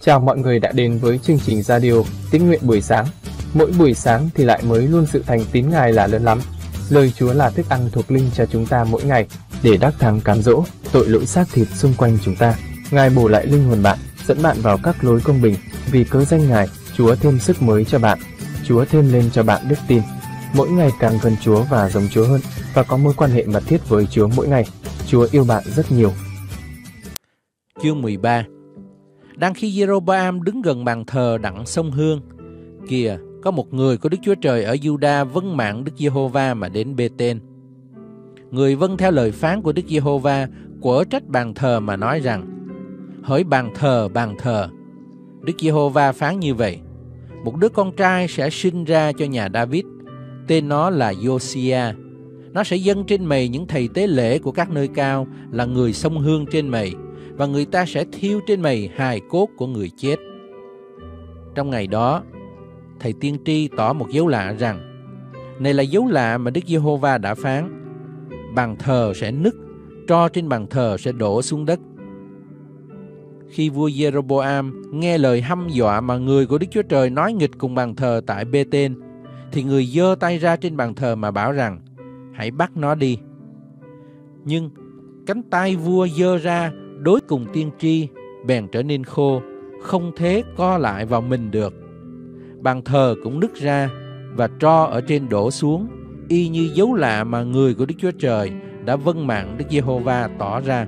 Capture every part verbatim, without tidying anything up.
Chào mọi người đã đến với chương trình radio Tín nguyện buổi sáng. Mỗi buổi sáng thì lại mới luôn sự thành tín Ngài là lớn lắm. Lời Chúa là thức ăn thuộc linh cho chúng ta mỗi ngày để đắc thắng cám dỗ tội lỗi xác thịt xung quanh chúng ta. Ngài bổ lại linh hồn bạn, dẫn bạn vào các lối công bình. Vì cớ danh Ngài, Chúa thêm sức mới cho bạn. Chúa thêm lên cho bạn đức tin. Mỗi ngày càng gần Chúa và giống Chúa hơn, và có mối quan hệ mật thiết với Chúa mỗi ngày. Chúa yêu bạn rất nhiều. Chương mười ba. Đang khi Giê-rô-bô-am đứng gần bàn thờ đặng xông hương, kìa, có một người của Đức Chúa Trời ở Giu-đa vâng mạng Đức Giê-hô-va mà đến Bê-tên. Người vâng theo lời phán của Đức Giê-hô-va, quở trách bàn thờ mà nói rằng: hỡi bàn thờ, bàn thờ, Đức Giê-hô-va phán như vậy: một đứa con trai sẽ sinh ra cho nhà Đa-vít, tên nó là Giô-si-a. Nó sẽ dâng trên mày những thầy tế lễ của các nơi cao, là người xông hương trên mày, và người ta sẽ thiêu trên mày hài cốt của người chết. Trong ngày đó, thầy tiên tri tỏ một dấu lạ rằng: này là dấu lạ mà Đức Giê-hô-va đã phán, bàn thờ sẽ nứt, tro trên bàn thờ sẽ đổ xuống đất. Khi vua Giê-rô-bô-am nghe lời hăm dọa mà người của Đức Chúa Trời nói nghịch cùng bàn thờ tại Bê-tên, thì người giơ tay ra trên bàn thờ mà bảo rằng: hãy bắt nó đi. Nhưng cánh tay vua giơ ra đối cùng tiên tri bèn trở nên khô, không thể co lại vào mình được. Bàn thờ cũng nứt ra, và tro ở trên đổ xuống, y như dấu lạ mà người của Đức Chúa Trời đã vâng mạng Đức Giê-hô-va tỏ ra.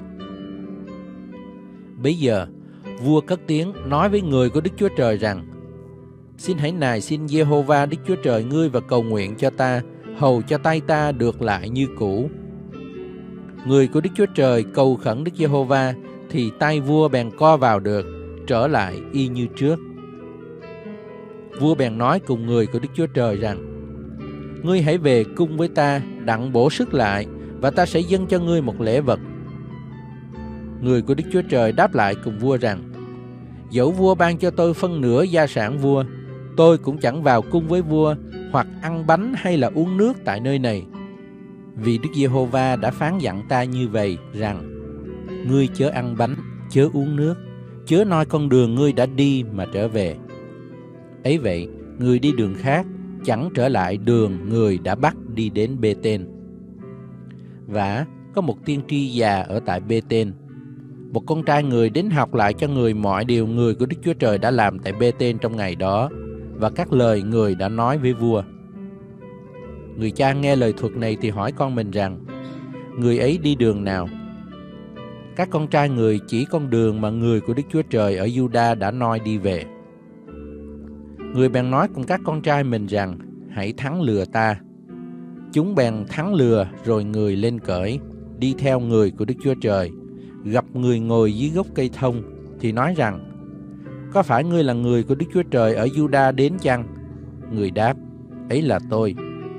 Bấy giờ vua cất tiếng nói với người của Đức Chúa Trời rằng: xin hãy nài xin Giê-hô-va Đức Chúa Trời ngươi và cầu nguyện cho ta, hầu cho tay ta được lại như cũ. Người của Đức Chúa Trời cầu khẩn Đức Giê-hô-va, thì tay vua bèn co vào được, trở lại y như trước. Vua bèn nói cùng người của Đức Chúa Trời rằng: ngươi hãy về cung với ta, đặng bổ sức lại, và ta sẽ dâng cho ngươi một lễ vật. Người của Đức Chúa Trời đáp lại cùng vua rằng: dẫu vua ban cho tôi phân nửa gia sản vua, tôi cũng chẳng vào cung với vua, hoặc ăn bánh hay là uống nước tại nơi này. Vì Đức Giê-hô-va đã phán dặn ta như vậy rằng: ngươi chớ ăn bánh, chớ uống nước, chớ noi con đường ngươi đã đi mà trở về. Ấy vậy, người đi đường khác chẳng trở lại đường người đã bắt đi đến Bê-tên. Vả có một tiên tri già ở tại Bê-tên. Một con trai người đến học lại cho người mọi điều người của Đức Chúa Trời đã làm tại Bê-tên trong ngày đó, và các lời người đã nói với vua. Người cha nghe lời thuật này thì hỏi con mình rằng: người ấy đi đường nào? Các con trai người chỉ con đường mà người của Đức Chúa Trời ở Giu-đa đã noi đi về. Người bèn nói cùng các con trai mình rằng: hãy thắng lừa ta. Chúng bèn thắng lừa, rồi người lên cởi, đi theo người của Đức Chúa Trời. Gặp người ngồi dưới gốc cây thông, thì nói rằng: có phải ngươi là người của Đức Chúa Trời ở Giu-đa đến chăng? Người đáp: ấy là tôi.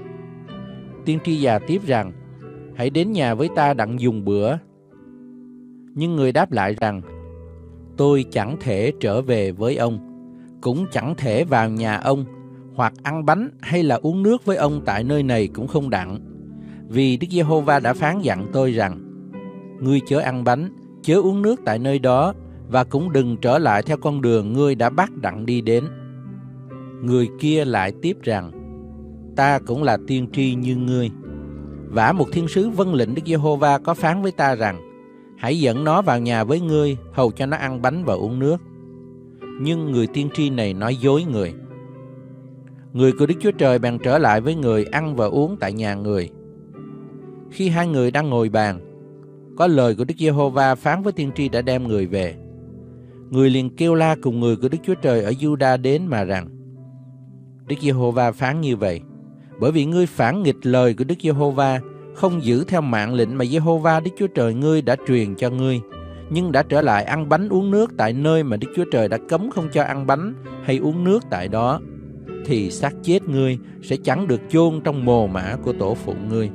Tiên tri già tiếp rằng: hãy đến nhà với ta đặng dùng bữa. Nhưng người đáp lại rằng: tôi chẳng thể trở về với ông, cũng chẳng thể vào nhà ông, hoặc ăn bánh hay là uống nước với ông tại nơi này cũng không đặng. Vì Đức Giê-hô-va đã phán dặn tôi rằng: ngươi chớ ăn bánh, chớ uống nước tại nơi đó, và cũng đừng trở lại theo con đường ngươi đã bắt đặng đi đến. Người kia lại tiếp rằng: ta cũng là tiên tri như ngươi. Vả một thiên sứ vâng lệnh Đức Giê-hô-va có phán với ta rằng: hãy dẫn nó vào nhà với ngươi, hầu cho nó ăn bánh và uống nước. Nhưng người tiên tri này nói dối người. Người của Đức Chúa Trời bèn trở lại với người, ăn và uống tại nhà người. Khi hai người đang ngồi bàn, có lời của Đức Giê-hô-va phán với tiên tri đã đem người về. Người liền kêu la cùng người của Đức Chúa Trời ở Giu-đa đến mà rằng: Đức Giê-hô-va phán như vậy: bởi vì ngươi phản nghịch lời của Đức Giê-hô-va, không giữ theo mạng lệnh mà Giê-hô-va Đức Chúa Trời ngươi đã truyền cho ngươi, nhưng đã trở lại ăn bánh uống nước tại nơi mà Đức Chúa Trời đã cấm không cho ăn bánh hay uống nước tại đó, thì xác chết ngươi sẽ chẳng được chôn trong mồ mả của tổ phụ ngươi.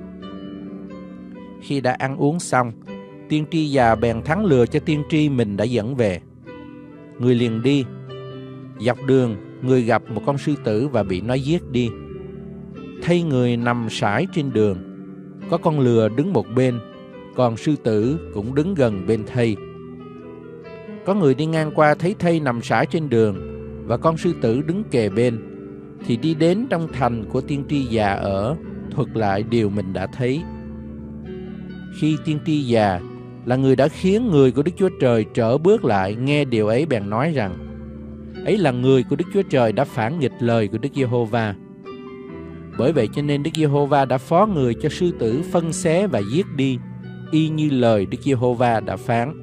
Khi đã ăn uống xong, tiên tri già bèn thắng lừa cho tiên tri mình đã dẫn về. Người liền đi. Dọc đường, người gặp một con sư tử và bị nó giết đi. Thấy người nằm sải trên đường, có con lừa đứng một bên, còn sư tử cũng đứng gần bên thây. có người đi ngang qua thấy thây nằm sải trên đường và con sư tử đứng kề bên, thì đi đến trong thành của tiên tri già ở, thuật lại điều mình đã thấy. Khi tiên tri già là người đã khiến người của Đức Chúa Trời trở bước lại nghe điều ấy, bèn nói rằng ấy là người của Đức Chúa Trời đã phản nghịch lời của Đức Giê-hô-va. Bởi vậy cho nên Đức Giê-hô-va đã phó người cho sư tử phân xé và giết đi, y như lời Đức Giê-hô-va đã phán.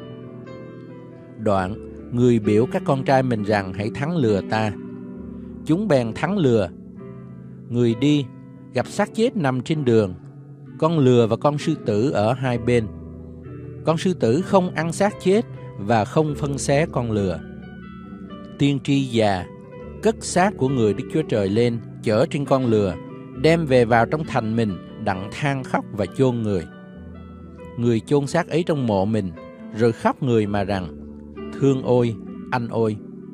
Đoạn, người biểu các con trai mình rằng hãy thắng lừa ta. Chúng bèn thắng lừa. Người đi, gặp xác chết nằm trên đường, con lừa và con sư tử ở hai bên. Con sư tử không ăn xác chết và không phân xé con lừa. Tiên tri già cất xác của người Đức Chúa Trời lên, chở trên con lừa, đem về vào trong thành mình, đặng than khóc và chôn người. Người chôn xác ấy trong mộ mình, rồi khóc người mà rằng: thương ôi, anh ôi.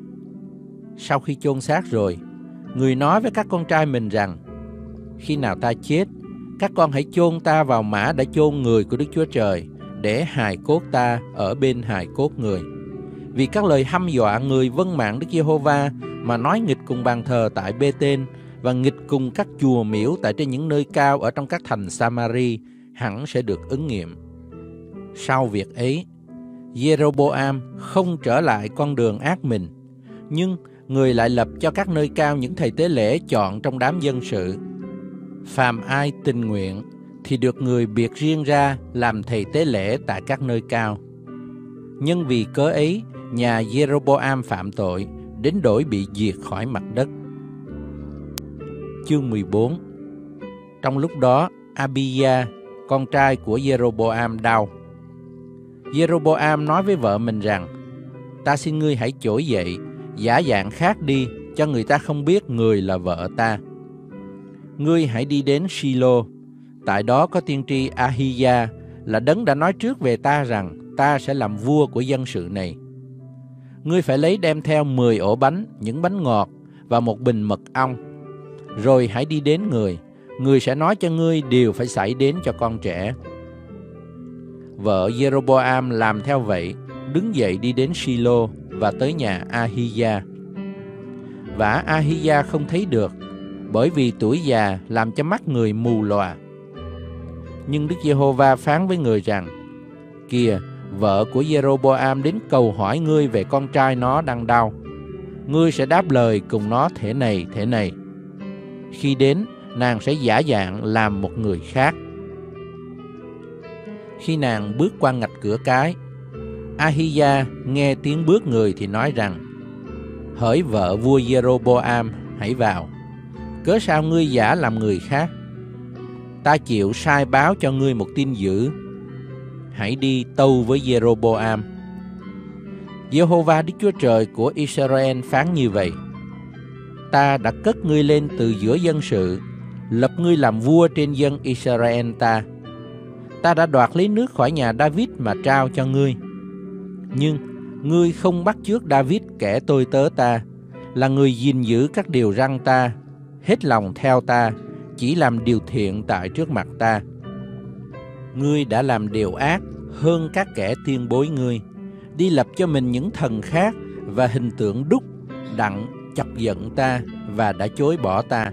Sau khi chôn xác rồi, người nói với các con trai mình rằng: khi nào ta chết, các con hãy chôn ta vào mả đã chôn người của Đức Chúa Trời, để hài cốt ta ở bên hài cốt người. Vì các lời hăm dọa người vâng mạng Đức Giê-hô-va mà nói nghịch cùng bàn thờ tại Bê-tên và nghịch cùng các chùa miếu tại trên những nơi cao ở trong các thành Sa-ma-ri hẳn sẽ được ứng nghiệm. Sau việc ấy, Giê-rô-bô-am không trở lại con đường ác mình, nhưng người lại lập cho các nơi cao những thầy tế lễ chọn trong đám dân sự. Phàm ai tình nguyện thì được người biệt riêng ra làm thầy tế lễ tại các nơi cao. Nhân vì cớ ấy, nhà Giê-rô-bô-am phạm tội, đến đổi bị diệt khỏi mặt đất. Chương mười bốn. Trong lúc đó, Abi-ya, con trai của Giê-rô-bô-am đau. Giê-rô-bô-am nói với vợ mình rằng: ta xin ngươi hãy trỗi dậy, giả dạng khác đi, cho người ta không biết người là vợ ta. Ngươi hãy đi đến Shi-lô, tại đó có tiên tri A-hi-ya, là đấng đã nói trước về ta rằng ta sẽ làm vua của dân sự này. Ngươi phải lấy đem theo mười ổ bánh, những bánh ngọt và một bình mật ong. Rồi hãy đi đến người, người sẽ nói cho ngươi điều phải xảy đến cho con trẻ. Vợ Giê-rô-bô-am làm theo vậy, đứng dậy đi đến Shi-lô và tới nhà A-hi-ya. Vả A-hi-ya không thấy được, bởi vì tuổi già làm cho mắt người mù lòa. Nhưng Đức Giê-hô-va phán với người rằng: kìa, vợ của Giê-rô-bô-am đến cầu hỏi ngươi về con trai nó đang đau. Ngươi sẽ đáp lời cùng nó thế này thế này. Khi đến, nàng sẽ giả dạng làm một người khác. Khi nàng bước qua ngạch cửa cái, A-hi-ya nghe tiếng bước người thì nói rằng: hỡi vợ vua Giê-rô-bô-am, hãy vào. Cớ sao ngươi giả làm người khác? Ta chịu sai báo cho ngươi một tin dữ. Hãy đi tâu với Giê-rô-bô-am. Giê-hô-va Đức Chúa Trời của Israel phán như vậy: ta đã cất ngươi lên từ giữa dân sự, lập ngươi làm vua trên dân Israel ta. Ta đã đoạt lấy nước khỏi nhà David mà trao cho ngươi. Nhưng ngươi không bắt chước David kẻ tôi tớ ta, là người gìn giữ các điều răn ta, hết lòng theo ta, chỉ làm điều thiện tại trước mặt ta. Ngươi đã làm điều ác hơn các kẻ tiên bối ngươi, đi lập cho mình những thần khác và hình tượng đúc, đặng chọc giận ta và đã chối bỏ ta.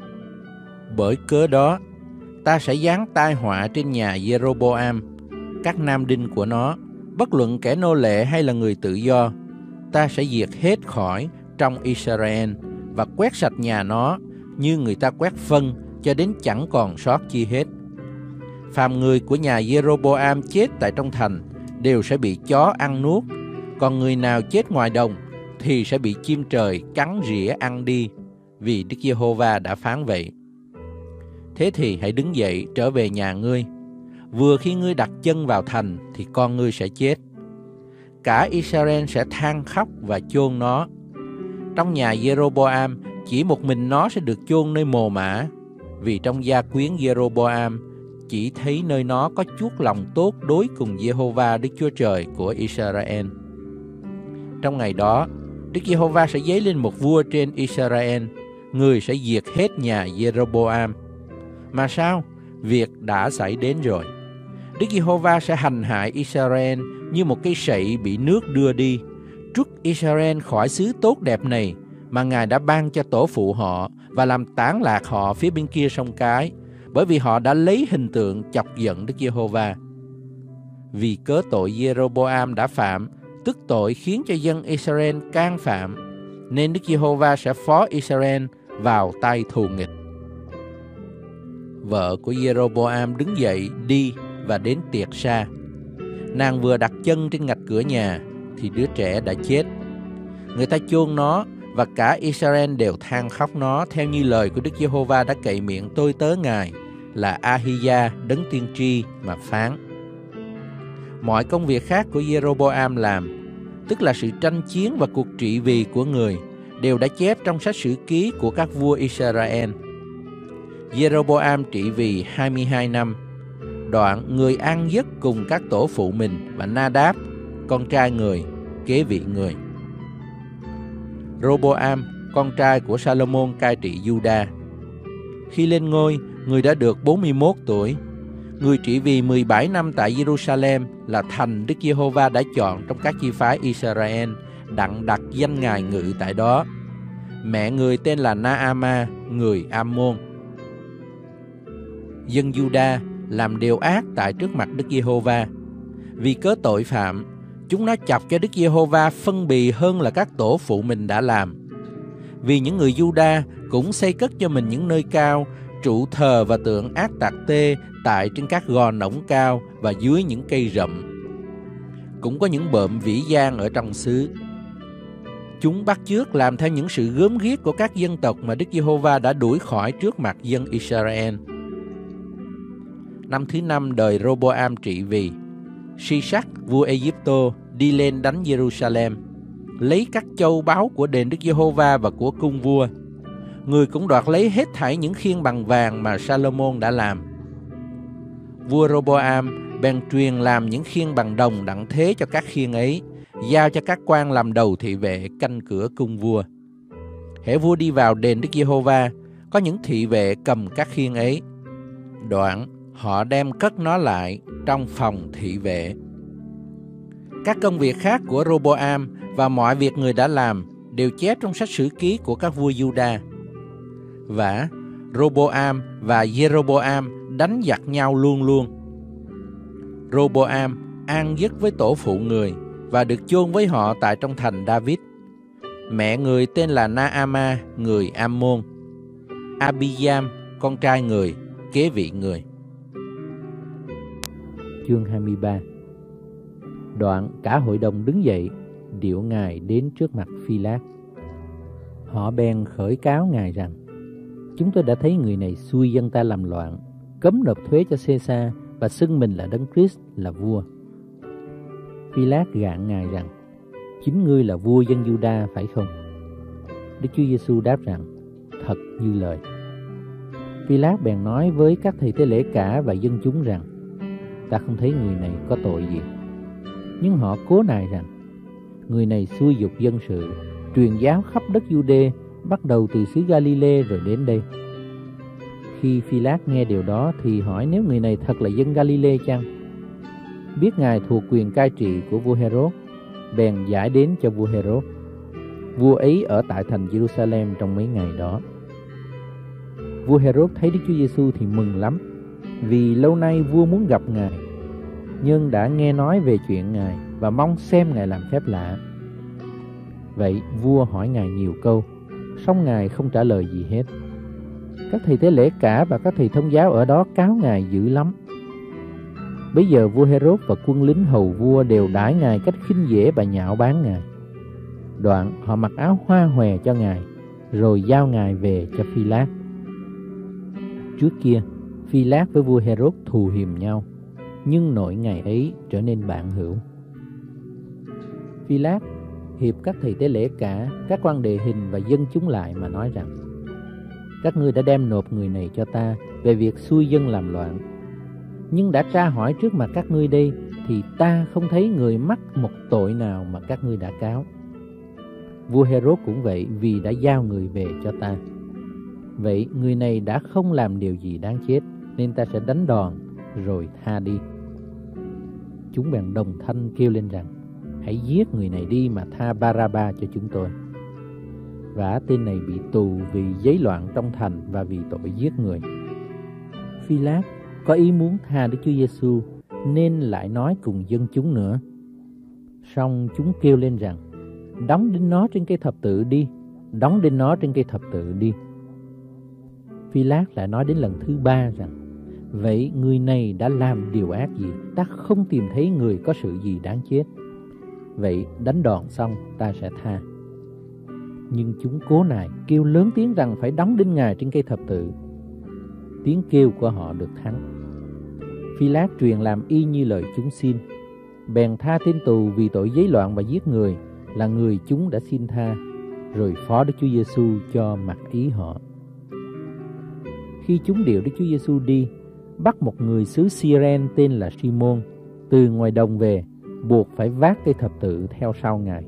Bởi cớ đó, ta sẽ giáng tai họa trên nhà Giê-rô-bô-am, các nam đinh của nó, bất luận kẻ nô lệ hay là người tự do. Ta sẽ diệt hết khỏi trong Israel và quét sạch nhà nó như người ta quét phân, cho đến chẳng còn sót chi hết. Phàm người của nhà Giê-rô-bô-am chết tại trong thành đều sẽ bị chó ăn nuốt, còn người nào chết ngoài đồng thì sẽ bị chim trời cắn rỉa ăn đi, vì Đức Giê-hô-va đã phán vậy. Thế thì hãy đứng dậy trở về nhà ngươi. Vừa khi ngươi đặt chân vào thành thì con ngươi sẽ chết. Cả Israel sẽ than khóc và chôn nó. Trong nhà Giê-rô-bô-am chỉ một mình nó sẽ được chôn nơi mồ mả, vì trong gia quyến Giê-rô-bô-am chỉ thấy nơi nó có chuốc lòng tốt đối cùng Giê-hô-va Đức Chúa Trời của Israel. Trong ngày đó, Đức Giê-hô-va sẽ giấy lên một vua trên Israel, người sẽ diệt hết nhà Giê-rô-bô-am. Mà sao? Việc đã xảy đến rồi. Đức Giê-hô-va sẽ hành hại Israel như một cây sậy bị nước đưa đi, trút Israel khỏi xứ tốt đẹp này mà Ngài đã ban cho tổ phụ họ và làm tán lạc họ phía bên kia sông Cái, bởi vì họ đã lấy hình tượng chọc giận Đức Giê-hô-va. Vì cớ tội Giê-rô-bô-am đã phạm, tức tội khiến cho dân Israel can phạm, nên Đức Giê-hô-va sẽ phó Israel vào tay thù nghịch. Vợ của Giê-rô-bô-am đứng dậy đi và đến Tiệc Sa. Nàng vừa đặt chân trên ngạch cửa nhà thì đứa trẻ đã chết. Người ta chôn nó và cả Israel đều than khóc nó, theo như lời của Đức Giê-hô-va đã cậy miệng tôi tớ Ngài là A-hi-da đấng tiên tri mà phán. Mọi công việc khác của Giê-rô-bô-am làm, tức là sự tranh chiến và cuộc trị vì của người, đều đã chép trong sách sử ký của các vua Israel. Giê-rô-bô-am trị vì hai mươi hai năm. Đoạn người an giấc cùng các tổ phụ mình và Na-đáp, con trai người, kế vị người. Rô-bô-am, con trai của Sa-lô-môn cai trị Giu-đa. Khi lên ngôi, người đã được bốn mươi mốt tuổi. Người trị vì mười bảy năm tại Giê-ru-sa-lem, là thành Đức Giê-hô-va đã chọn trong các chi phái Israel, đặng đặt danh Ngài ngự tại đó. Mẹ người tên là Na-a-ma, người Am-môn. Dân Giu-đa làm điều ác tại trước mặt Đức Giê-hô-va. Vì cớ tội phạm, chúng nó chọc cho Đức Giê-hô-va phân bì hơn là các tổ phụ mình đã làm. Vì những người Giu-đa cũng xây cất cho mình những nơi cao, trụ thờ và tượng ác tạc tê tại trên các gò nổng cao và dưới những cây rậm. Cũng có những bợm vĩ gian ở trong xứ. Chúng bắt chước làm theo những sự gớm ghiếc của các dân tộc mà Đức Giê-hô-va đã đuổi khỏi trước mặt dân Israel. Năm thứ năm đời Rô-bô-am trị vì, Si-sắc vua Ê-díp-tô đi lên đánh Giê-ru-sa-lem, lấy các châu báu của đền Đức Giê-hô-va và của cung vua. Người cũng đoạt lấy hết thảy những khiên bằng vàng mà Sa-lô-môn đã làm. Vua Rô-bô-am bèn truyền làm những khiên bằng đồng đặng thế cho các khiên ấy, giao cho các quan làm đầu thị vệ canh cửa cung vua. Hễ vua đi vào đền Đức Giê-hô-va, có những thị vệ cầm các khiên ấy. Đoạn họ đem cất nó lại trong phòng thị vệ. Các công việc khác của Rô-bô-am và mọi việc người đã làm đều chép trong sách sử ký của các vua Giu-đa. Và Rô-bô-am và Giê-rô-bô-am đánh giặc nhau luôn luôn. Rô-bô-am an giấc với tổ phụ người và được chôn với họ tại trong thành David. Mẹ người tên là Na-a-ma, người Am-môn. Abi-giam, con trai người, kế vị người. Chương hai mươi ba. Đoạn cả hội đồng đứng dậy, điệu Ngài đến trước mặt Phi-lát. Họ bèn khởi cáo Ngài rằng: chúng tôi đã thấy người này xui dân ta làm loạn, cấm nộp thuế cho Xê-sa và xưng mình là Đấng Christ là vua. Phi-lát gạn Ngài rằng: chính ngươi là vua dân Giu-đa phải không? Đức Chúa Giêsu đáp rằng: thật như lời. Phi-lát bèn nói với các thầy tế lễ cả và dân chúng rằng: ta không thấy người này có tội gì. Nhưng họ cố nài rằng: người này xúi giục dân sự, truyền giáo khắp đất Giu-đê, bắt đầu từ xứ Ga-li-lê rồi đến đây. Khi Phi-lát nghe điều đó thì hỏi nếu người này thật là dân Ga-li-lê chăng? Biết Ngài thuộc quyền cai trị của vua Hê-rốt, bèn giải đến cho vua Hê-rốt. Vua ấy ở tại thành Giê-ru-sa-lem trong mấy ngày đó. Vua Hê-rốt thấy Đức Chúa Giêsu thì mừng lắm, vì lâu nay vua muốn gặp Ngài, nhưng đã nghe nói về chuyện Ngài và mong xem Ngài làm phép lạ. Vậy vua hỏi Ngài nhiều câu, song Ngài không trả lời gì hết. Các thầy tế lễ cả và các thầy thông giáo ở đó cáo Ngài dữ lắm. Bây giờ vua Hê-rốt và quân lính hầu vua đều đãi Ngài cách khinh dễ và nhạo báng Ngài. Đoạn họ mặc áo hoa hòe cho Ngài, rồi giao Ngài về cho Phi-lát. Trước kia, Phi-lát với vua Hê-rốt thù hiềm nhau, nhưng nội ngày ấy trở nên bạn hữu. Phi-lát hiệp các thầy tế lễ cả, các quan đệ hình và dân chúng lại mà nói rằng: các ngươi đã đem nộp người này cho ta về việc xui dân làm loạn. Nhưng đã tra hỏi trước mặt các ngươi đây, thì ta không thấy người mắc một tội nào mà các ngươi đã cáo. Vua Hê-rốt cũng vậy, vì đã giao người về cho ta. Vậy người này đã không làm điều gì đáng chết, nên ta sẽ đánh đòn rồi tha đi. Chúng bèn đồng thanh kêu lên rằng: hãy giết người này đi mà tha Ba-ra-ba cho chúng tôi. Vả tên này bị tù vì giấy loạn trong thành và vì tội giết người. Phi-lát có ý muốn tha Đức Chúa Giêsu nên lại nói cùng dân chúng nữa. Song chúng kêu lên rằng: đóng đinh nó trên cây thập tự đi, đóng đinh nó trên cây thập tự đi. Phi-lát lại nói đến lần thứ ba rằng: vậy người này đã làm điều ác gì? Ta không tìm thấy người có sự gì đáng chết. Vậy đánh đòn xong ta sẽ tha. Nhưng chúng cố nài kêu lớn tiếng rằng phải đóng đinh Ngài trên cây thập tự. Tiếng kêu của họ được thắng. Phi-lát truyền làm y như lời chúng xin, bèn tha tên tù vì tội giấy loạn và giết người, là người chúng đã xin tha, rồi phó Đức Chúa Giêsu cho mặc ý họ. Khi chúng điệu Đức Chúa Giêsu đi, bắt một người xứ Cy-ren tên là Si-môn từ ngoài đồng về, buộc phải vác cây thập tự theo sau Ngài.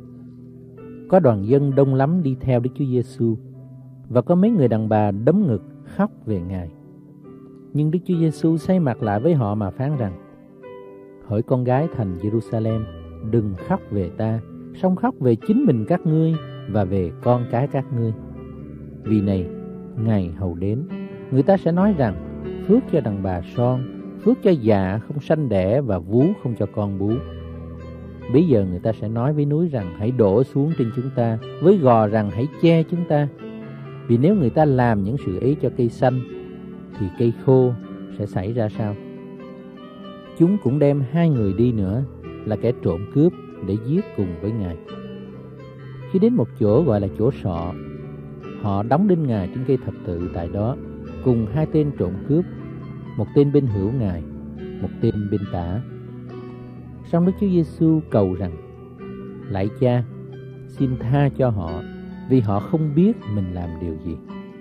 Có đoàn dân đông lắm đi theo Đức Chúa Giêsu, và có mấy người đàn bà đấm ngực khóc về Ngài. Nhưng Đức Chúa Giêsu xoay mặt lại với họ mà phán rằng: hỡi con gái thành Giê-ru-sa-lem, đừng khóc về ta, song khóc về chính mình các ngươi và về con cái các ngươi. Vì này, ngày hầu đến, người ta sẽ nói rằng: phước cho đàn bà son, phước cho dạ không sanh đẻ và vú không cho con bú. Bây giờ người ta sẽ nói với núi rằng: hãy đổ xuống trên chúng ta, với gò rằng: hãy che chúng ta. Vì nếu người ta làm những sự ấy cho cây xanh, thì cây khô sẽ xảy ra sao? Chúng cũng đem hai người đi nữa, là kẻ trộm cướp, để giết cùng với Ngài. Khi đến một chỗ gọi là chỗ sọ, họ đóng đinh Ngài trên cây thập tự tại đó, cùng hai tên trộm cướp, một tên bên hữu Ngài, một tên bên tả. Song Đức Chúa Giêsu cầu rằng: lạy Cha, xin tha cho họ, vì họ không biết mình làm điều gì.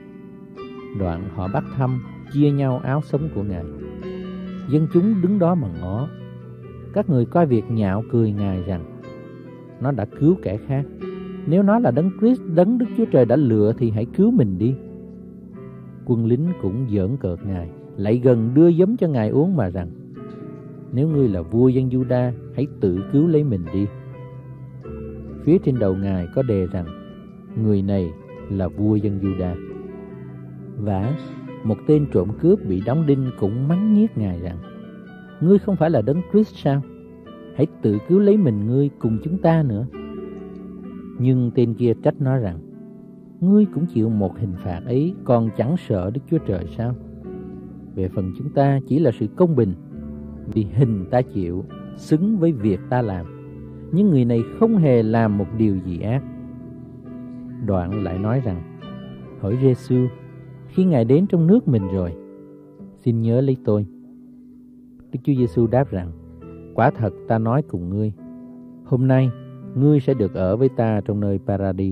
Đoạn họ bắt thăm, chia nhau áo sống của Ngài. Dân chúng đứng đó mà ngó. Các người coi việc nhạo cười Ngài rằng: nó đã cứu kẻ khác. Nếu nó là Đấng Christ, Đấng Đức Chúa Trời đã lựa, thì hãy cứu mình đi. Quân lính cũng giỡn cợt Ngài, lại gần đưa giấm cho Ngài uống mà rằng: nếu ngươi là vua dân Giu-đa, hãy tự cứu lấy mình đi. Phía trên đầu Ngài có đề rằng: người này là vua dân Giu-đa. Vả, một tên trộm cướp bị đóng đinh cũng mắng nhiếc Ngài rằng: ngươi không phải là Đấng Christ sao? Hãy tự cứu lấy mình ngươi cùng chúng ta nữa. Nhưng tên kia trách nó rằng: ngươi cũng chịu một hình phạt ấy, còn chẳng sợ Đức Chúa Trời sao? Về phần chúng ta chỉ là sự công bình, vì hình ta chịu xứng với việc ta làm, nhưng người này không hề làm một điều gì ác. Đoạn lại nói rằng: hỡi Giê-xu, khi Ngài đến trong nước mình rồi, xin nhớ lấy tôi. Đức Chúa Giêsu đáp rằng: quả thật ta nói cùng ngươi, hôm nay ngươi sẽ được ở với ta trong nơi Paradis.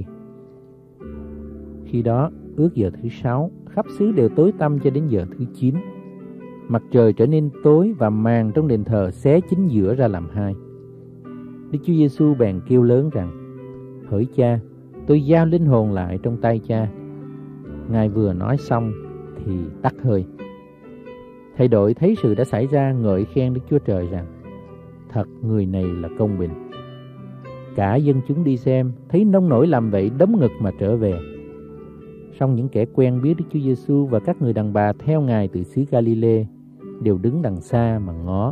Khi đó ước giờ thứ sáu, khắp xứ đều tối tăm cho đến giờ thứ chín. Mặt trời trở nên tối và màn trong đền thờ xé chính giữa ra làm hai. Đức Chúa Giêsu bèn kêu lớn rằng: hỡi Cha, tôi giao linh hồn lại trong tay Cha. Ngài vừa nói xong thì tắt hơi. Thầy đội thấy sự đã xảy ra ngợi khen Đức Chúa Trời rằng: thật người này là công bình. Cả dân chúng đi xem thấy nông nổi làm vậy, đấm ngực mà trở về. Song những kẻ quen biết Đức Chúa Giêsu và các người đàn bà theo Ngài từ xứ Galilee đều đứng đằng xa mà ngó.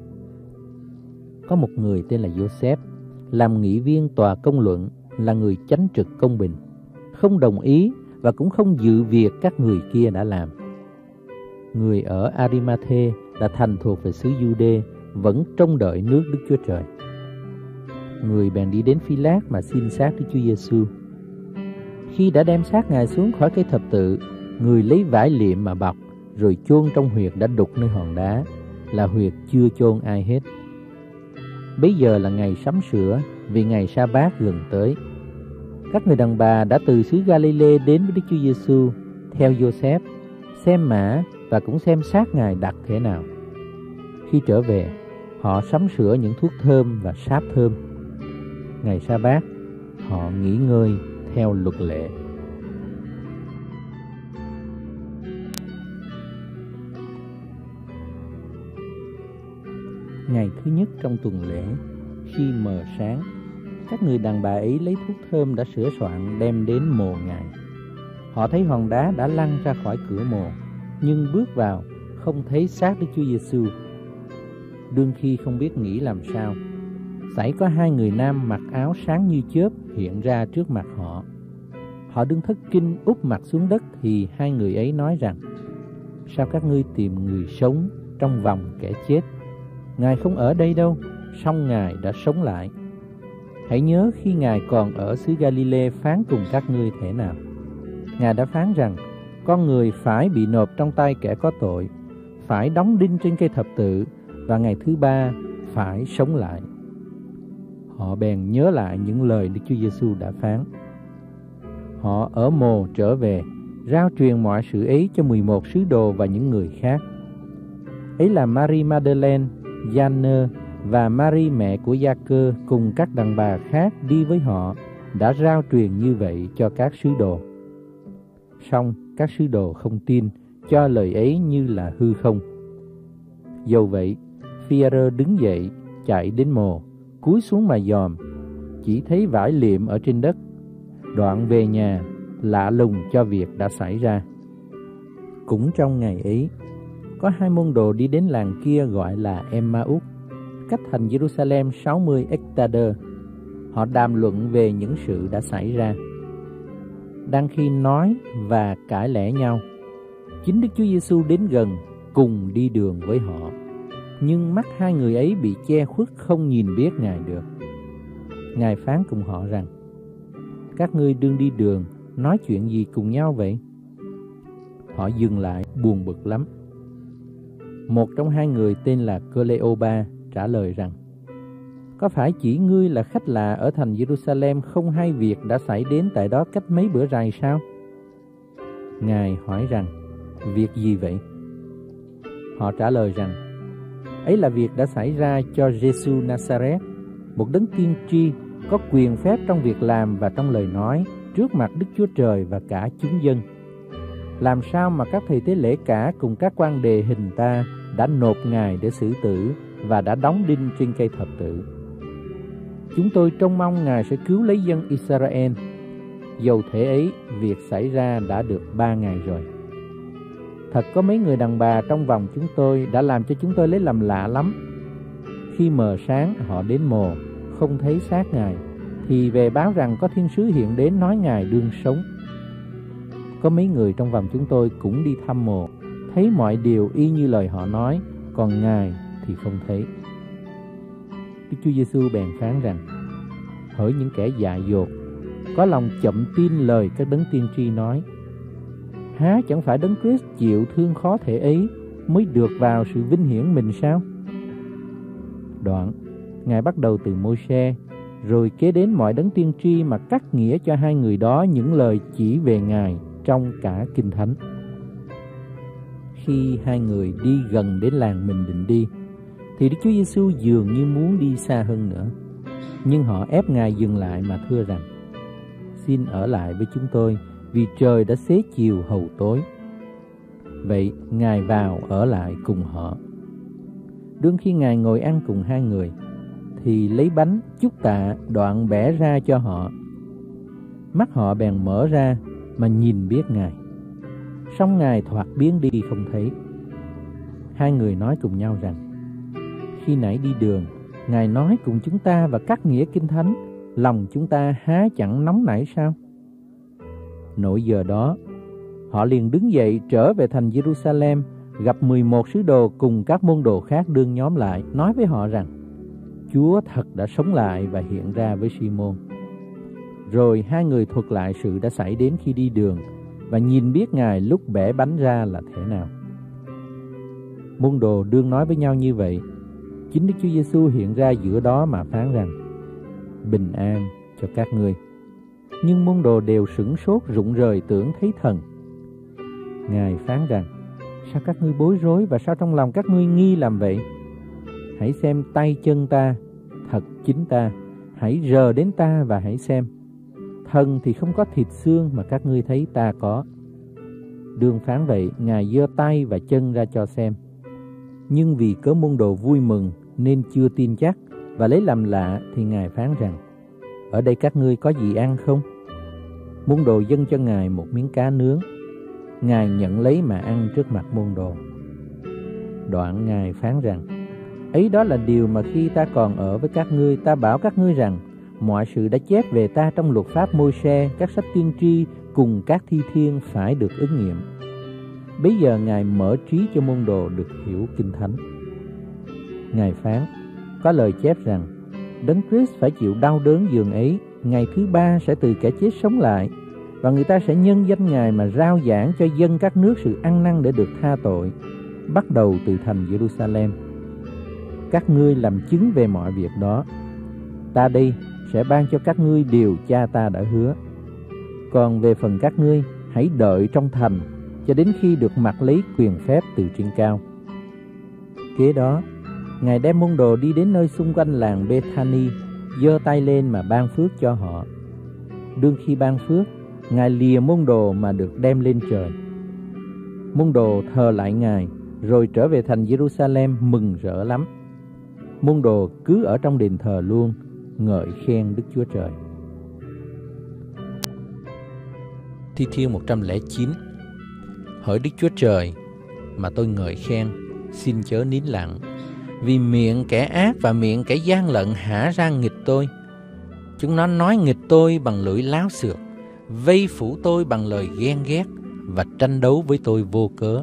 Có một người tên là Giô-xép, làm nghị viên tòa công luận, là người chánh trực công bình, không đồng ý và cũng không dự việc các người kia đã làm. Người ở Ari-ma-thê là thành thuộc về xứ Giu-đê, vẫn trông đợi nước Đức Chúa Trời. Người bèn đi đến Phi-lát mà xin xác Đức Chúa Giêsu. Khi đã đem xác Ngài xuống khỏi cây thập tự, người lấy vải liệm mà bọc, rồi chôn trong huyệt đã đục nơi hòn đá, là huyệt chưa chôn ai hết. Bấy giờ là ngày sắm sửa, vì ngày sa-bát gần tới. Các người đàn bà đã từ xứ Galilee đến với Đức Chúa Giêsu theo Giô-xép, xem mả và cũng xem xác Ngài đặt thế nào. Khi trở về, họ sắm sửa những thuốc thơm và sáp thơm. Ngày sa-bát, họ nghỉ ngơi theo luật lệ. Ngày thứ nhất trong tuần lễ, khi mờ sáng, các người đàn bà ấy lấy thuốc thơm đã sửa soạn đem đến mồ Ngài. Họ thấy hòn đá đã lăn ra khỏi cửa mồ, nhưng bước vào không thấy xác Đức Chúa Giêsu. Đương khi không biết nghĩ làm sao, xảy có hai người nam mặc áo sáng như chớp hiện ra trước mặt họ. Họ đương thất kinh úp mặt xuống đất, thì hai người ấy nói rằng: sao các ngươi tìm người sống trong vòng kẻ chết? Ngài không ở đây đâu, song Ngài đã sống lại. Hãy nhớ khi Ngài còn ở xứ Galilee phán cùng các ngươi thế nào. Ngài đã phán rằng con người phải bị nộp trong tay kẻ có tội, phải đóng đinh trên cây thập tự, và ngày thứ ba phải sống lại. Họ bèn nhớ lại những lời Đức Chúa Giêsu đã phán. Họ ở mồ trở về, rao truyền mọi sự ấy cho mười một sứ đồ và những người khác. Ấy là Mary Magdalene, Gianner và Mary mẹ của Gia-cơ cùng các đàn bà khác đi với họ đã rao truyền như vậy cho các sứ đồ. Song các sứ đồ không tin, cho lời ấy như là hư không. Dầu vậy, Phi-e-rơ đứng dậy, chạy đến mồ, cúi xuống mà dòm, chỉ thấy vải liệm ở trên đất. Đoạn về nhà, lạ lùng cho việc đã xảy ra. Cũng trong ngày ấy, có hai môn đồ đi đến làng kia gọi là Emma-út, cách thành Jerusalem sáu mươi ếch-ta-đơ. Họ đàm luận về những sự đã xảy ra. Đang khi nói và cãi lẽ nhau, chính Đức Chúa Giêsu đến gần cùng đi đường với họ, nhưng mắt hai người ấy bị che khuất không nhìn biết Ngài được. Ngài phán cùng họ rằng: các ngươi đương đi đường, nói chuyện gì cùng nhau vậy? Họ dừng lại buồn bực lắm. Một trong hai người tên là Cleopa trả lời rằng: có phải chỉ ngươi là khách lạ ở thành Jerusalem không hay việc đã xảy đến tại đó cách mấy bữa rày sao? Ngài hỏi rằng: việc gì vậy? Họ trả lời rằng: ấy là việc đã xảy ra cho Giêsu Nazareth, một đấng tiên tri có quyền phép trong việc làm và trong lời nói trước mặt Đức Chúa Trời và cả chúng dân. Làm sao mà các thầy tế lễ cả cùng các quan đề hình ta đã nộp Ngài để xử tử và đã đóng đinh trên cây thập tự. Chúng tôi trông mong Ngài sẽ cứu lấy dân Israel. Dầu thế ấy, việc xảy ra đã được ba ngày rồi. Thật có mấy người đàn bà trong vòng chúng tôi đã làm cho chúng tôi lấy làm lạ lắm. Khi mờ sáng họ đến mồ, không thấy xác Ngài, thì về báo rằng có thiên sứ hiện đến nói Ngài đương sống. Có mấy người trong vòng chúng tôi cũng đi thăm mồ, thấy mọi điều y như lời họ nói, còn Ngài thì không thấy. Đức Chúa Giêsu bèn phán rằng: hỡi những kẻ dại dột, có lòng chậm tin lời các đấng tiên tri nói, há chẳng phải đấng Christ chịu thương khó thể ấy mới được vào sự vinh hiển mình sao? Đoạn Ngài bắt đầu từ Môi-se, rồi kế đến mọi đấng tiên tri mà cắt nghĩa cho hai người đó những lời chỉ về Ngài trong cả Kinh Thánh. Khi hai người đi gần đến làng mình định đi, thì Đức Chúa Giêsu dường như muốn đi xa hơn nữa. Nhưng họ ép Ngài dừng lại mà thưa rằng: xin ở lại với chúng tôi, vì trời đã xế chiều hầu tối. Vậy Ngài vào ở lại cùng họ. Đương khi Ngài ngồi ăn cùng hai người, thì lấy bánh chúc tạ, đoạn bẻ ra cho họ. Mắt họ bèn mở ra mà nhìn biết Ngài, song Ngài thoạt biến đi không thấy. Hai người nói cùng nhau rằng: khi nãy đi đường, Ngài nói cùng chúng ta và cắt nghĩa Kinh Thánh, lòng chúng ta há chẳng nóng nảy sao? Nỗi giờ đó, họ liền đứng dậy trở về thành Jerusalem, gặp mười một sứ đồ cùng các môn đồ khác đương nhóm lại, nói với họ rằng: Chúa thật đã sống lại và hiện ra với Si-môn. Rồi hai người thuật lại sự đã xảy đến khi đi đường và nhìn biết Ngài lúc bẻ bánh ra là thế nào. Môn đồ đương nói với nhau như vậy, chính Đức Chúa Giêsu hiện ra giữa đó mà phán rằng: bình an cho các ngươi. Nhưng môn đồ đều sửng sốt rụng rời, tưởng thấy thần. Ngài phán rằng: sao các ngươi bối rối và sao trong lòng các ngươi nghi làm vậy? Hãy xem tay chân ta, thật chính ta. Hãy rờ đến ta và hãy xem. Thần thì không có thịt xương mà các ngươi thấy ta có. Đương phán vậy, Ngài giơ tay và chân ra cho xem. Nhưng vì cớ môn đồ vui mừng nên chưa tin chắc và lấy làm lạ, thì Ngài phán rằng: ở đây các ngươi có gì ăn không? Môn đồ dâng cho Ngài một miếng cá nướng. Ngài nhận lấy mà ăn trước mặt môn đồ. Đoạn Ngài phán rằng: ấy đó là điều mà khi ta còn ở với các ngươi, ta bảo các ngươi rằng mọi sự đã chép về ta trong luật pháp Môi-se, các sách tiên tri cùng các thi thiên phải được ứng nghiệm. Bây giờ Ngài mở trí cho môn đồ được hiểu Kinh Thánh. Ngài phán: có lời chép rằng Đấng Christ phải chịu đau đớn giường ấy, ngày thứ ba sẽ từ kẻ chết sống lại, và người ta sẽ nhân danh Ngài mà rao giảng cho dân các nước sự ăn năn để được tha tội, bắt đầu từ thành Jerusalem. Các ngươi làm chứng về mọi việc đó. Ta đây sẽ ban cho các ngươi điều cha ta đã hứa. Còn về phần các ngươi, hãy đợi trong thành cho đến khi được mặc lấy quyền phép từ trên cao. Kế đó, Ngài đem môn đồ đi đến nơi xung quanh làng Bethany, giơ tay lên mà ban phước cho họ. Đương khi ban phước, Ngài lìa môn đồ mà được đem lên trời. Môn đồ thờ lại Ngài, rồi trở về thành Jerusalem mừng rỡ lắm. Môn đồ cứ ở trong đền thờ luôn, ngợi khen Đức Chúa Trời. Thi Thiên một trăm lẻ chín. Hỡi Đức Chúa Trời mà tôi ngợi khen, xin chớ nín lặng, vì miệng kẻ ác và miệng kẻ gian lận hả ra nghịch tôi. Chúng nó nói nghịch tôi bằng lưỡi láo xược, vây phủ tôi bằng lời ghen ghét và tranh đấu với tôi vô cớ.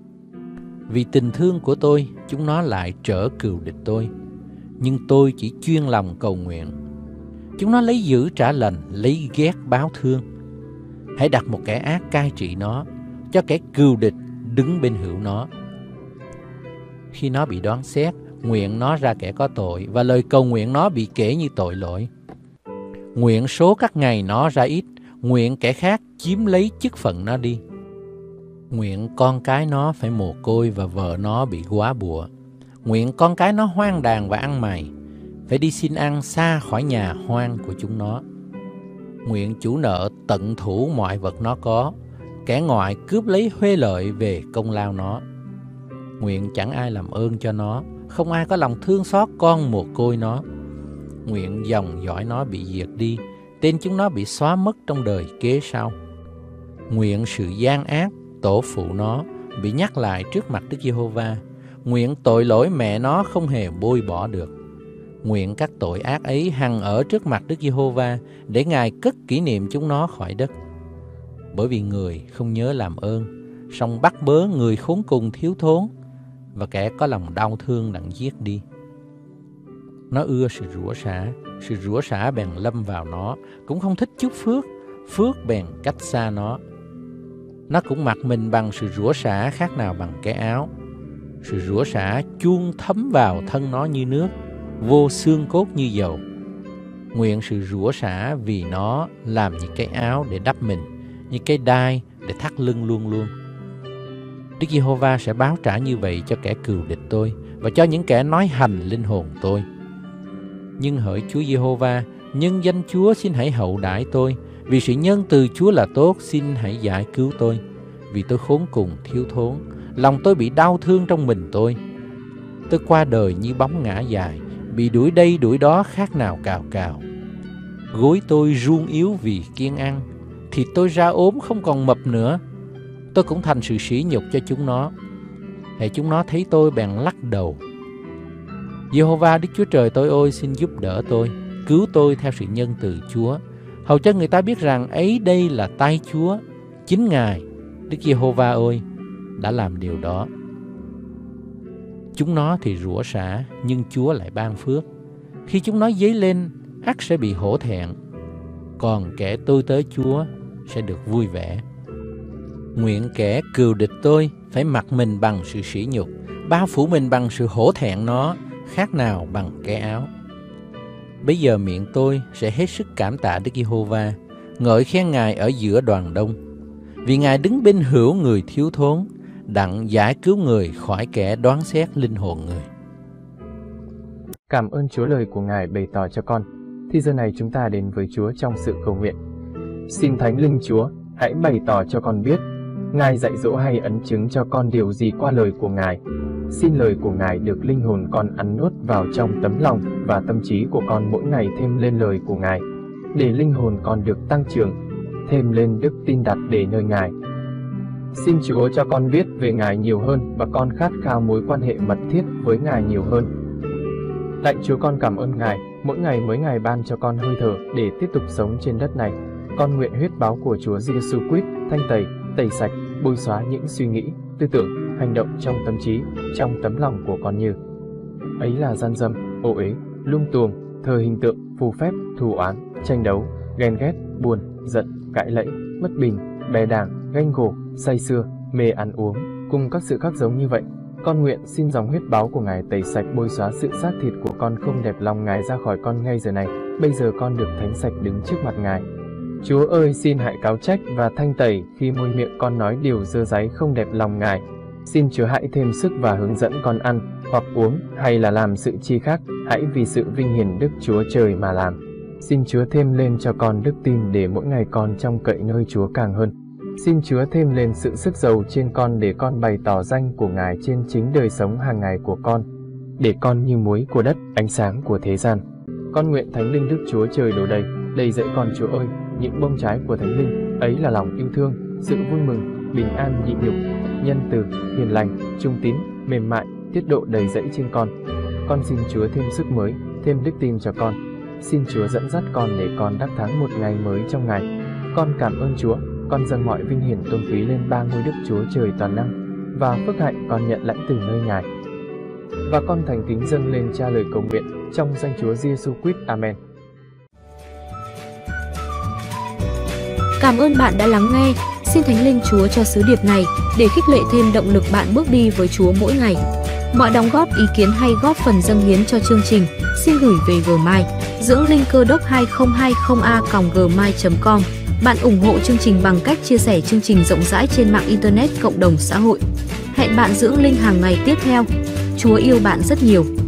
Vì tình thương của tôi, chúng nó lại trở cừu địch tôi, nhưng tôi chỉ chuyên lòng cầu nguyện. Chúng nó lấy dữ trả lành, lấy ghét báo thương. Hãy đặt một kẻ ác cai trị nó, cho kẻ cừu địch đứng bên hữu nó. Khi nó bị đoán xét, nguyện nó ra kẻ có tội, và lời cầu nguyện nó bị kể như tội lỗi. Nguyện số các ngày nó ra ít, nguyện kẻ khác chiếm lấy chức phận nó đi. Nguyện con cái nó phải mồ côi và vợ nó bị góa bụa. Nguyện con cái nó hoang đàn và ăn mày, phải đi xin ăn xa khỏi nhà hoang của chúng nó. Nguyện chủ nợ tận thủ mọi vật nó có, kẻ ngoại cướp lấy huê lợi về công lao nó. Nguyện chẳng ai làm ơn cho nó, không ai có lòng thương xót con mồ côi nó. Nguyện dòng dõi nó bị diệt đi, tên chúng nó bị xóa mất trong đời kế sau. Nguyện sự gian ác tổ phụ nó bị nhắc lại trước mặt Đức Giê-hô-va. Nguyện tội lỗi mẹ nó không hề bôi bỏ được. Nguyện các tội ác ấy hằng ở trước mặt Đức Giê-hô-va, để Ngài cất kỷ niệm chúng nó khỏi đất. Bởi vì người không nhớ làm ơn, song bắt bớ người khốn cùng thiếu thốn, và kẻ có lòng đau thương đặng giết đi. Nó ưa sự rủa xả, sự rủa xả bèn lâm vào nó, cũng không thích chút phước, phước bèn cách xa nó. Nó cũng mặc mình bằng sự rủa xả khác nào bằng cái áo. Sự rủa xả chuông thấm vào thân nó như nước, vô xương cốt như dầu. Nguyện sự rủa xả vì nó làm như cái áo để đắp mình, như cái đai để thắt lưng luôn luôn. Đức Giê-hô-va sẽ báo trả như vậy cho kẻ cừu địch tôi, và cho những kẻ nói hành linh hồn tôi. Nhưng hỡi Chúa Giê-hô-va, nhân danh Chúa xin hãy hậu đãi tôi, vì sự nhân từ Chúa là tốt, xin hãy giải cứu tôi. Vì tôi khốn cùng thiếu thốn, lòng tôi bị đau thương trong mình tôi. Tôi qua đời như bóng ngã dài, bị đuổi đây đuổi đó khác nào cào cào. Gối tôi run yếu vì kiêng ăn, thịt tôi ra ốm không còn mập nữa. Tôi cũng thành sự sỉ nhục cho chúng nó. Hễ chúng nó thấy tôi bèn lắc đầu. Giê-hô-va Đức Chúa Trời tôi ơi, xin giúp đỡ tôi, cứu tôi theo sự nhân từ Chúa, hầu cho người ta biết rằng ấy đây là tay Chúa, chính Ngài, Đức Giê-hô-va ơi, đã làm điều đó. Chúng nó thì rủa xả, nhưng Chúa lại ban phước. Khi chúng nó dấy lên, ắt sẽ bị hổ thẹn, còn kẻ tôi tới Chúa sẽ được vui vẻ. Nguyện kẻ cừu địch tôi phải mặc mình bằng sự sỉ nhục, bao phủ mình bằng sự hổ thẹn nó, khác nào bằng cái áo. Bây giờ miệng tôi sẽ hết sức cảm tạ Đức Giê-hô-va, ngợi khen Ngài ở giữa đoàn đông, vì Ngài đứng bên hữu người thiếu thốn, đặng giải cứu người khỏi kẻ đoán xét linh hồn người. Cảm ơn Chúa lời của Ngài bày tỏ cho con. Thì giờ này chúng ta đến với Chúa trong sự cầu nguyện. Xin Thánh Linh Chúa hãy bày tỏ cho con biết Ngài dạy dỗ hay ấn chứng cho con điều gì qua lời của Ngài. Xin lời của Ngài được linh hồn con ăn nuốt vào trong tấm lòng và tâm trí của con mỗi ngày thêm lên lời của Ngài, để linh hồn con được tăng trưởng, thêm lên đức tin đặt để nơi Ngài. Xin Chúa cho con biết về Ngài nhiều hơn và con khát khao mối quan hệ mật thiết với Ngài nhiều hơn. Lạy Chúa, con cảm ơn Ngài, mỗi ngày mới Ngài ban cho con hơi thở để tiếp tục sống trên đất này. Con nguyện huyết báo của Chúa Giêsu Christ thanh tẩy, tẩy sạch, bôi xóa những suy nghĩ, tư tưởng, hành động trong tâm trí, trong tấm lòng của con như ấy là gian dâm, ô uế, lung tuồng, thờ hình tượng, phù phép, thù oán, tranh đấu, ghen ghét, buồn, giận, cãi lẫy, bất bình, bè đảng, ganh gổ, say sưa, mê ăn uống, cùng các sự khác giống như vậy. Con nguyện xin dòng huyết báo của Ngài tẩy sạch, bôi xóa sự xác thịt của con không đẹp lòng Ngài ra khỏi con ngay giờ này. Bây giờ con được thánh sạch đứng trước mặt Ngài. Chúa ơi, xin hãy cáo trách và thanh tẩy khi môi miệng con nói điều dơ dáy không đẹp lòng Ngài. Xin Chúa hãy thêm sức và hướng dẫn con ăn, hoặc uống, hay là làm sự chi khác, hãy vì sự vinh hiển Đức Chúa Trời mà làm. Xin Chúa thêm lên cho con đức tin để mỗi ngày con trông cậy nơi Chúa càng hơn. Xin Chúa thêm lên sự sức giàu trên con để con bày tỏ danh của Ngài trên chính đời sống hàng ngày của con, để con như muối của đất, ánh sáng của thế gian. Con nguyện Thánh Linh Đức Chúa Trời đổ đầy, đầy dẫy con Chúa ơi, những bông trái của Thánh Linh, ấy là lòng yêu thương, sự vui mừng, bình an nhịn nhục, nhân từ, hiền lành, trung tín, mềm mại, tiết độ đầy dẫy trên con. Con xin Chúa thêm sức mới, thêm đức tin cho con. Xin Chúa dẫn dắt con để con đắc thắng một ngày mới trong Ngài. Con cảm ơn Chúa, con dâng mọi vinh hiển tôn quý lên ba ngôi Đức Chúa Trời toàn năng, và phước hạnh con nhận lãnh từ nơi Ngài. Và con thành kính dâng lên Cha lời cầu nguyện trong danh Chúa Giêsu Christ. Amen. Cảm ơn bạn đã lắng nghe. Xin Thánh Linh Chúa cho sứ điệp này để khích lệ thêm động lực bạn bước đi với Chúa mỗi ngày. Mọi đóng góp, ý kiến hay góp phần dâng hiến cho chương trình xin gửi về Gmail dưỡng linh cơ đốc hai không hai không a còng gmail chấm com. Bạn ủng hộ chương trình bằng cách chia sẻ chương trình rộng rãi trên mạng Internet, cộng đồng xã hội. Hẹn bạn dưỡng linh hàng ngày tiếp theo. Chúa yêu bạn rất nhiều.